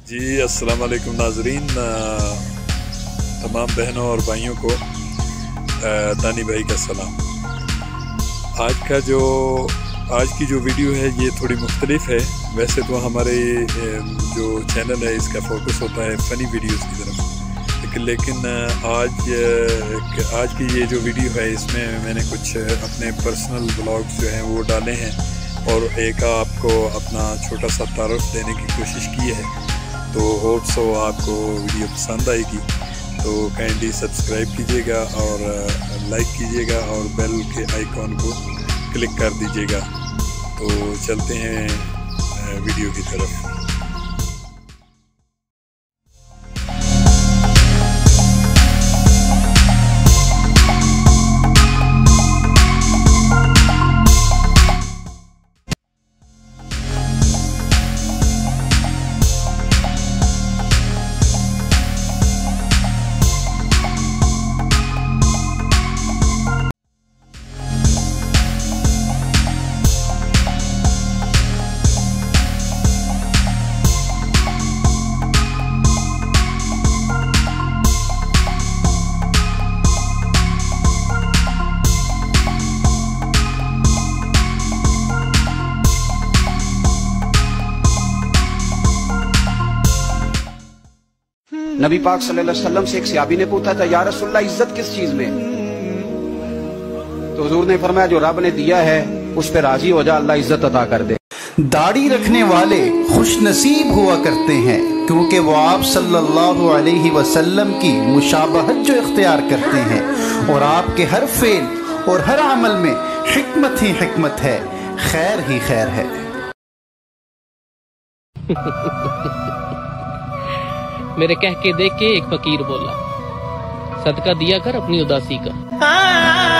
जी अस्सलाम वालेकुम नाजरीन, तमाम बहनों और भाइयों को दानी भाई का सलाम। आज की जो वीडियो है ये थोड़ी मुख्तलिफ है। वैसे तो हमारे जो चैनल है इसका फोकस होता है फ़नी वीडियोस की तरफ, लेकिन आज की ये जो वीडियो है इसमें मैंने कुछ अपने पर्सनल व्लॉग्स जो हैं वो डाले हैं और एक आपको अपना छोटा सा तारुफ देने की कोशिश की है। तो होप सो आपको वीडियो पसंद आएगी, तो काइंडली सब्सक्राइब कीजिएगा और लाइक कीजिएगा और बेल के आइकॉन को क्लिक कर दीजिएगा। तो चलते हैं वीडियो की तरफ। नबी पाक सल्लल्लाहु अलैहि वसल्लम से एक सहाबी ने पूछा था, या रसूलल्लाह इज्जत किस चीज में? तो हुजूर ने फरमाया जो रब ने दिया है उस पर राजी हो जा, अल्लाह इज्जत अता कर दे। दाढ़ी रखने वाले खुश नसीब हुआ करते हैं क्योंकि वो आप सल्लल्लाहु अलैहि वसल्लम की मुशाबहत जो इख्तियार करते हैं और आपके हर फेल और हर अमल में हिकमत ही हिकमत है, खैर ही खैर है। मेरे कह के देख के एक फकीर बोला, सदका दिया कर अपनी उदासी का।